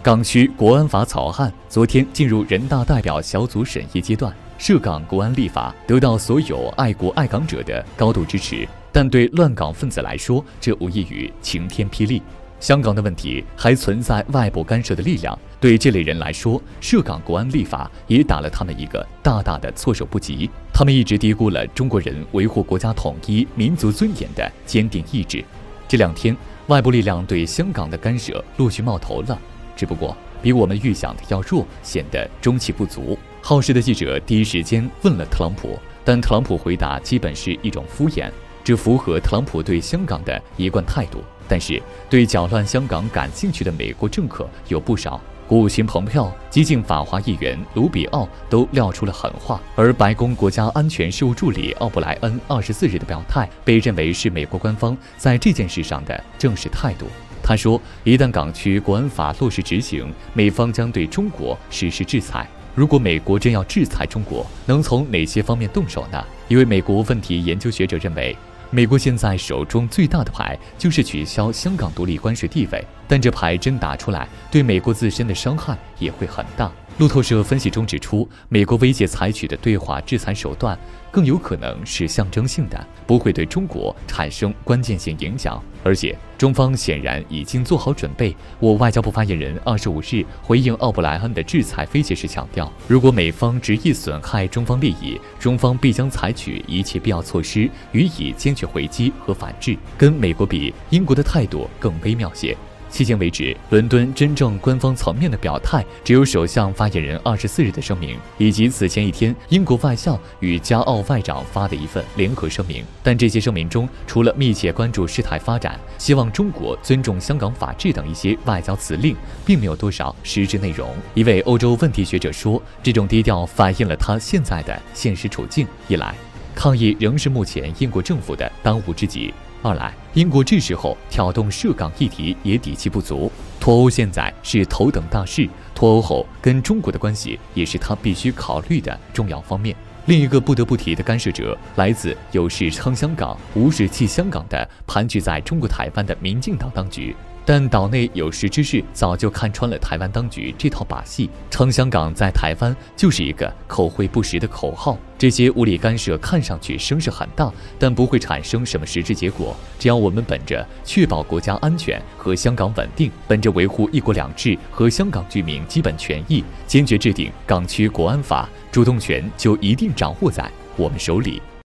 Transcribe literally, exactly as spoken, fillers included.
港区国安法草案昨天进入人大代表小组审议阶段，涉港国安立法得到所有爱国爱港者的高度支持，但对乱港分子来说，这无异于晴天霹雳。香港的问题还存在外部干涉的力量，对这类人来说，涉港国安立法也打了他们一个大大的措手不及。他们一直低估了中国人维护国家统一、民族尊严的坚定意志。这两天，外部力量对香港的干涉陆续冒头了。只不过比我们预想的要弱，显得中气不足。好事的记者第一时间问了特朗普，但特朗普回答基本是一种敷衍，这符合特朗普对香港的一贯态度。但是对搅乱香港感兴趣的美国政客有不少，国务卿蓬佩奥、激进法华议员卢比奥都撂出了狠话，而白宫国家安全事务助理奥布莱恩二十四日的表态被认为是美国官方在这件事上的正式态度。他说，一旦港区国安法落实执行，美方将对中国实施制裁。如果美国真要制裁中国，能从哪些方面动手呢？一位美国问题研究学者认为，美国现在手中最大的牌就是取消香港独立关税地位，但这牌真打出来，对美国自身的伤害也会很大。路透社分析中指出，美国威胁采取的对华制裁手段更有可能是象征性的，不会对中国产生关键性影响。而且中方显然已经做好准备。我外交部发言人二十五日回应奥布莱恩的制裁威胁时强调，如果美方执意损害中方利益，中方必将采取一切必要措施予以坚决回击和反制。跟美国比，英国的态度更微妙些。迄今为止，伦敦真正官方层面的表态只有首相发言人二十四日的声明，以及此前一天英国外相与加澳外长发的一份联合声明。但这些声明中，除了密切关注事态发展、希望中国尊重香港法治等一些外交辞令，并没有多少实质内容。一位欧洲问题学者说，这种低调反映了他现在的现实处境：一来，抗议仍是目前英国政府的当务之急；二来，英国这时候挑动涉港议题也底气不足。脱欧现在是头等大事，脱欧后跟中国的关系也是他必须考虑的重要方面。另一个不得不提的干涉者，来自有事撑香港、无事弃香港的盘踞在中国台湾的民进党当局。但岛内有识之士早就看穿了台湾当局这套把戏，称香港在台湾就是一个口惠不实的口号。这些无理干涉看上去声势很大，但不会产生什么实质结果。只要我们本着确保国家安全和香港稳定，本着维护一国两制和香港居民基本权益，坚决制定港区国安法，主动权就一定掌握在我们手里。